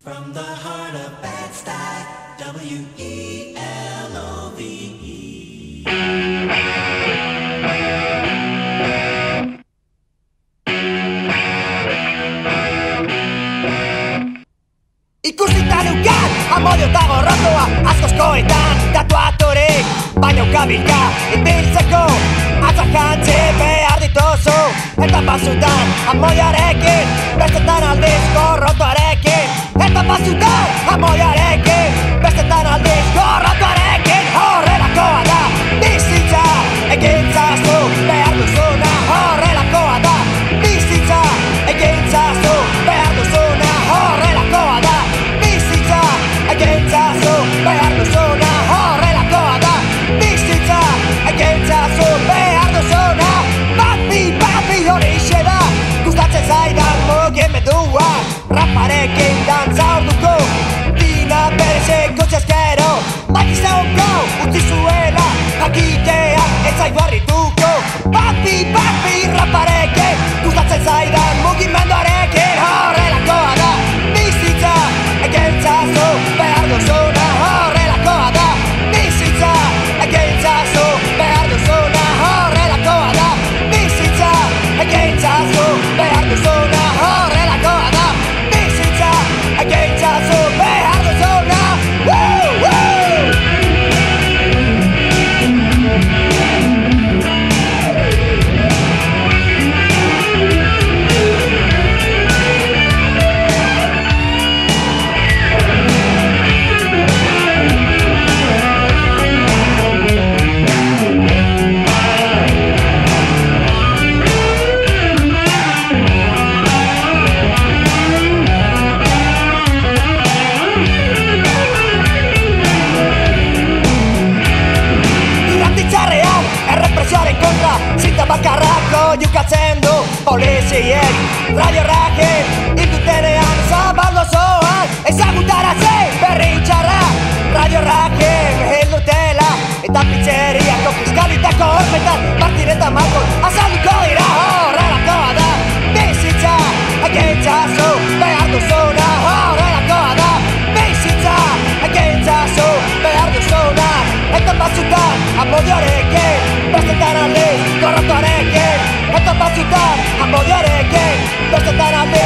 From the heart of Bed-Stuy, W-E-L-O-V-E. Ikusita neukan, amodio eta gorrotoa askoskoetan tatuatorik, baina ukabilka ibiltzeko atzak jantzi behar dituzu. Eta pasutan amodioarekin, bestetan aldiz gorrotoarekin. Eta pasutan amodioarekin, bestetan aldiz gorrotoarekin. Horrelakoa da bizitza, egintzazu behar duzuna. Horrelakoa da bizitza, egintzazu behar duzuna. Horrelakoa da bizitza, egintzazu behar duzuna. Horrelakoa da bizitza, egintzazu behar duzuna. Papi, horixe da gustatzen zaidan mugimendua. Raparekin dantza orduko dina berezeko txaskero. Bakizauko utzi zuela jakiteak ez zaigu harrituko. Papi, raparekin gustatzen zaidan mugimenduarekin. Horrelakoa da bizitza, egintzazu behar duzuna. Horrelakoa da bizitza, egintzazu behar duzuna. Horrelakoa da bizitza, egintzazu behar duzuna. Horrelakoa da bizitza, egintzazu behar duzuna. Bakarrako jukatzen du poliziek Radio Raken ildutenean zabaldo zoan ezagutaratzen berri txarra. Radio Raken hildutela eta pizzeriako fiskalitako hormetan Martiretan Markon azalduko dira. Horrelakoa da bizitza, egintzazu behar duzuna. Horrelakoa da bizitza, egintzazu behar duzuna. Eta batzutan amodioarekin, bestetan aldiz gorrotoarekin. Eta batzutan amodioarekin, bestetan aldiz